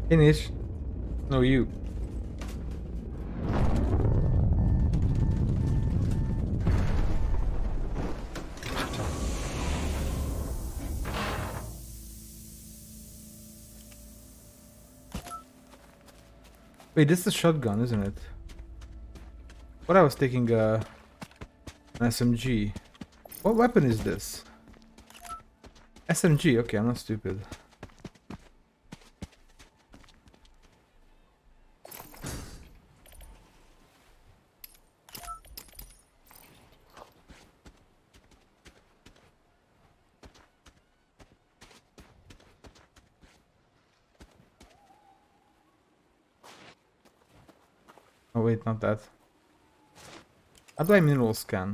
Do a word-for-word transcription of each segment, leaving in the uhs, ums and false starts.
Finish. No, you. Wait, this is a shotgun, isn't it? What I was taking uh, an S M G. What weapon is this? S M G, okay, I'm not stupid. Oh wait, not that. How do I mineral scan?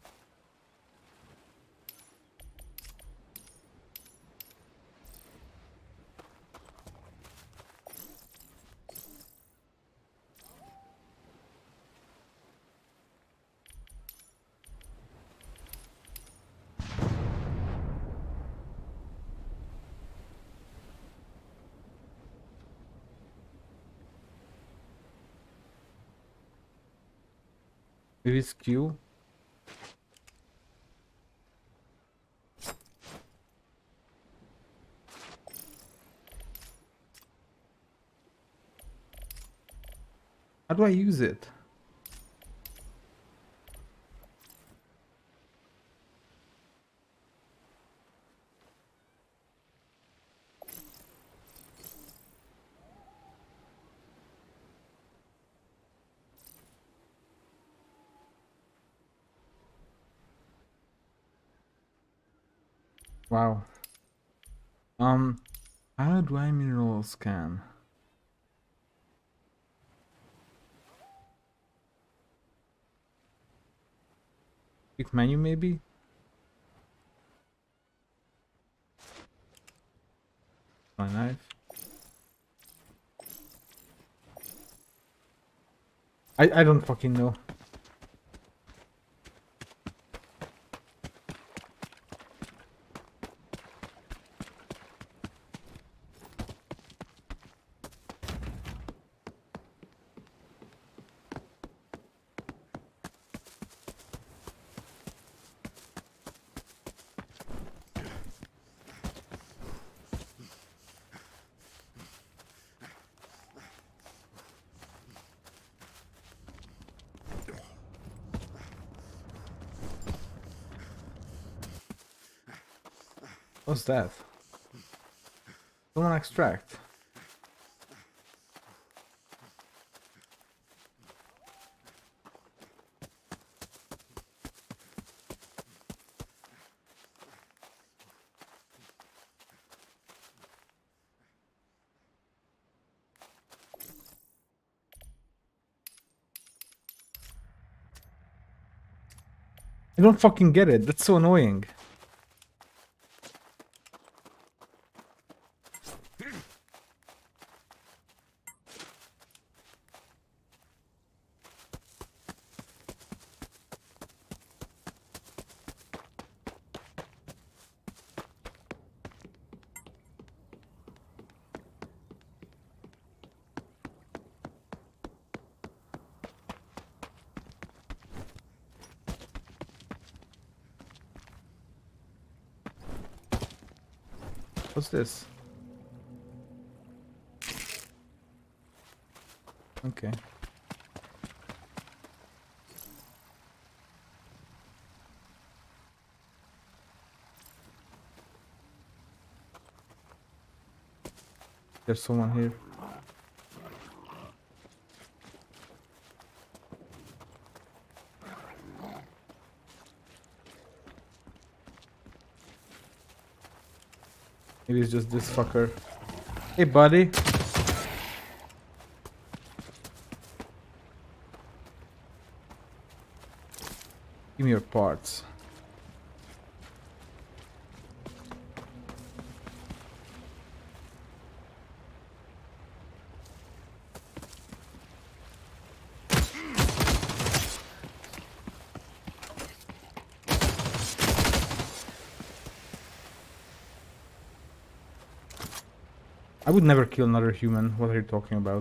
Maybe it's Q? How do I use it? Wow. Um, how do I mineral scan? Quick menu maybe? My knife. I, I don't fucking know. What's that? Someone extract. I don't fucking get it. That's so annoying. What's this? Okay. There's someone here. Maybe it's just this fucker. Hey, buddy. Give me your parts. I would never kill another human. What are you talking about?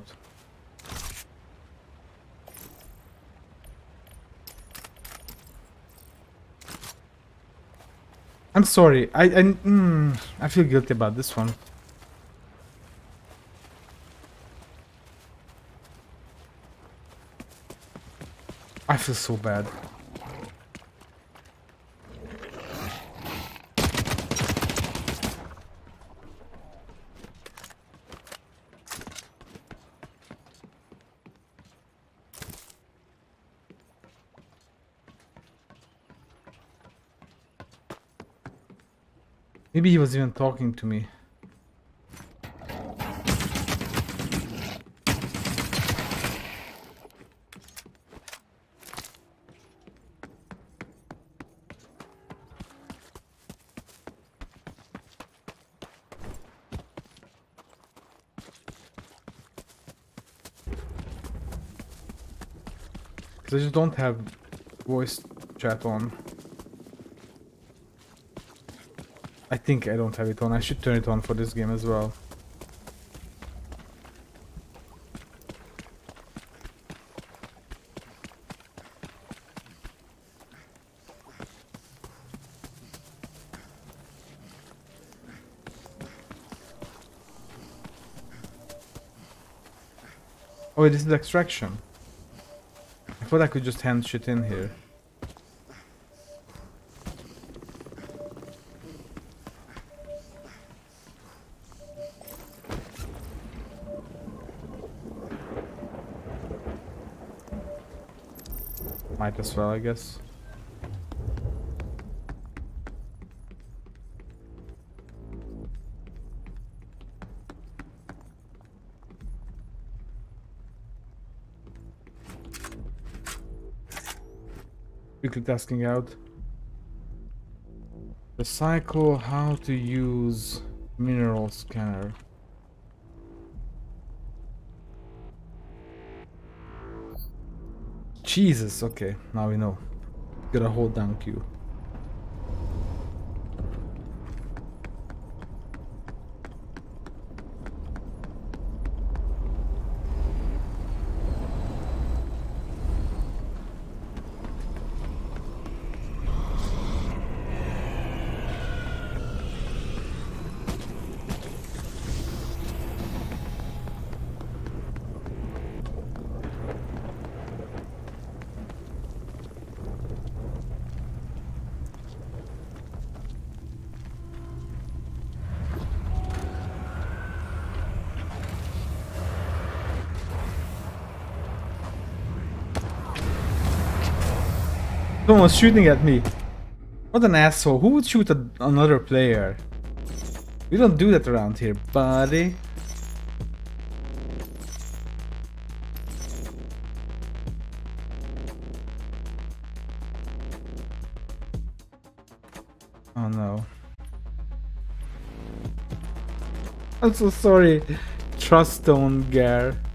I'm sorry. I I, mm, I feel guilty about this one. I feel so bad. Maybe he was even talking to me. Because I just don't have voice chat on. I think I don't have it on. I should turn it on for this game as well. Oh, this is extraction. I thought I could just hand shit in here. Might as well, I guess. Quickly tasking out. The Psychraw, how to use mineral scanner. Jesus, okay, now we know. Gotta hold down Q. Someone was shooting at me. What an asshole. Who would shoot at another player? We don't do that around here, buddy. Oh no. I'm so sorry. Trust Stone Gare.